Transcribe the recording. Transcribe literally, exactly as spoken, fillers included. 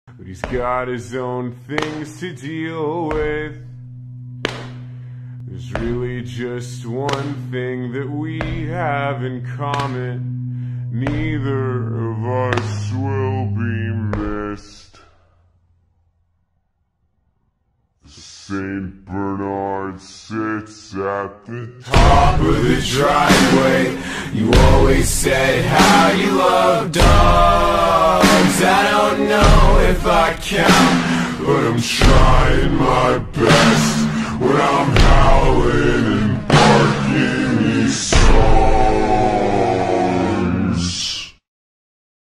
but he's got his own things to deal with. There's really just one thing that we have in common: neither of us will be missed. Saint Bernard sits at the top of the driveway. You always said how you love dogs. I don't know if I count, but I'm trying my best when I'm howling and barking.